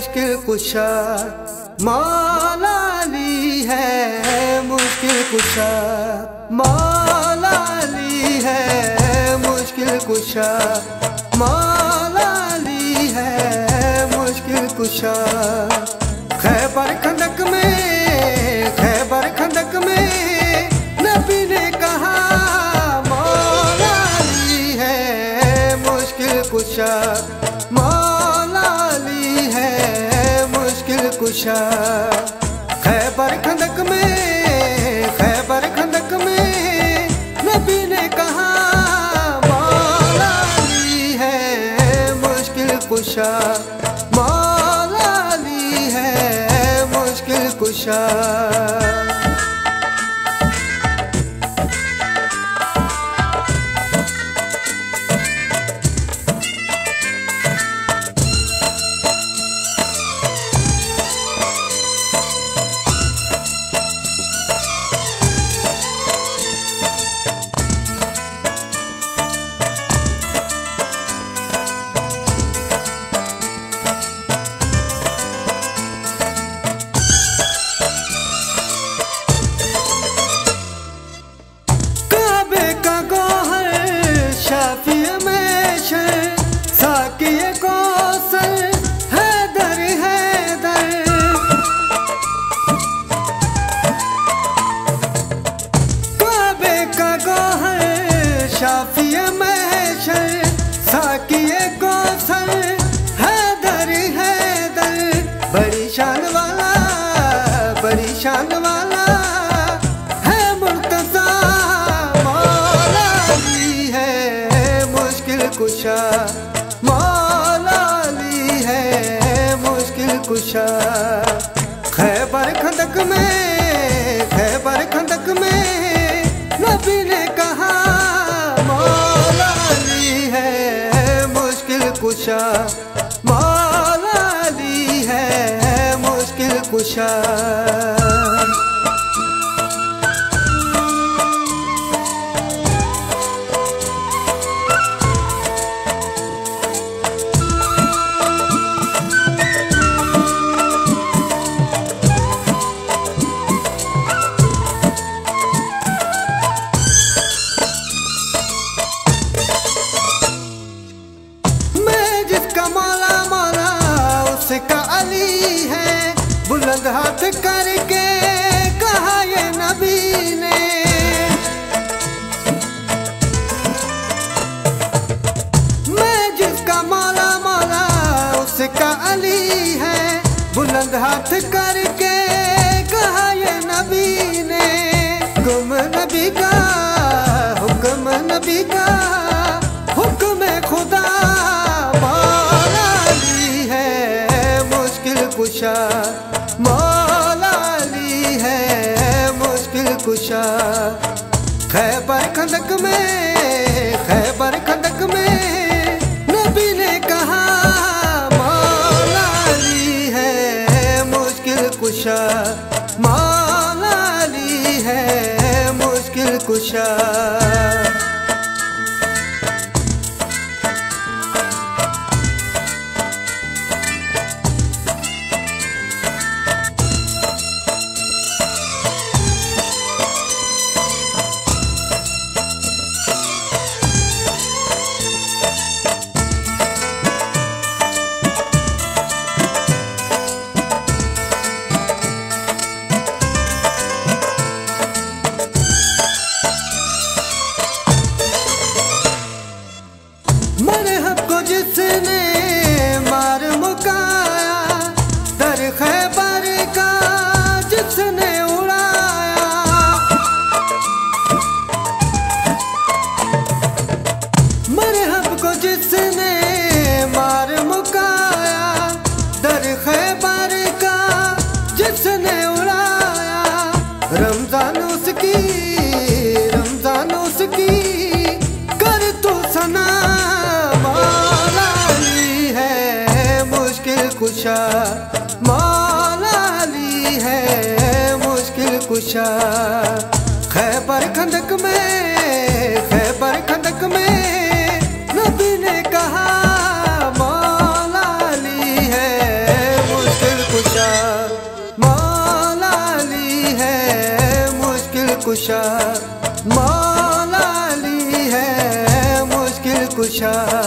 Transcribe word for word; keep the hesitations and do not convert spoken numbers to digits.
मुश्किल कुशा, मौला अली है मुश्किल कुशा, मौला अली है मुश्किल कुशा, मौला अली है मुश्किल कुशा। खैबर खंदक में, खैबर खंदक में नबी ने कहा मौला अली है मुश्किल कुशा, मौला अली है मुश्किल कुशा। खैबर खंदक में, खैबर खंदक में नबी ने कहा मौला अली है मुश्किल कुशा, मौला अली है मुश्किल कुशा। शाफिए महशर साकिए कौसर हैदर हैदर, बड़ी शान वाला, बड़ी शान वाला है मुर्तज़ा। मौला अली है मुश्किल कुशा, मौला अली है मुश्किल कुशा। खैबर खंदक में, खैबर खंदक में नबी ने कहा मौला अली है मुश्किल कुशा, मौला अली है मुश्किल कुशा। मौला मौला उसका अली है, बुलंद हाथ करके कहा ये नबी ने। मैं जिसका मौला मौला उसका अली है, बुलंद हाथ करके कहा ये नबी ने। हुक्म नबी का, हुक्म नबी का, हुक्म खुदा कुशा, मौला अली है मुश्किल कुशा। खैबर खंदक में, खैबर खंदक में नबी ने कहा मौला अली है मुश्किल कुशा, मौला अली है मुश्किल कुशा। मरहब को जिसने मार मुकाया, दर खैबर का जिसने उड़ाया। मरहब को जिसने मार मुकाया, दर खैबर का जिसने उड़ाया। रमजान उसकी, रमजान उसकी कर तू सना। कुशा, मौला अली है मुश्किल कुशा। खैबर खंदक में, खैबर खंदक में नबी ने कहा मौला अली है कुशा, मौला अली है मुश्किल कुशा।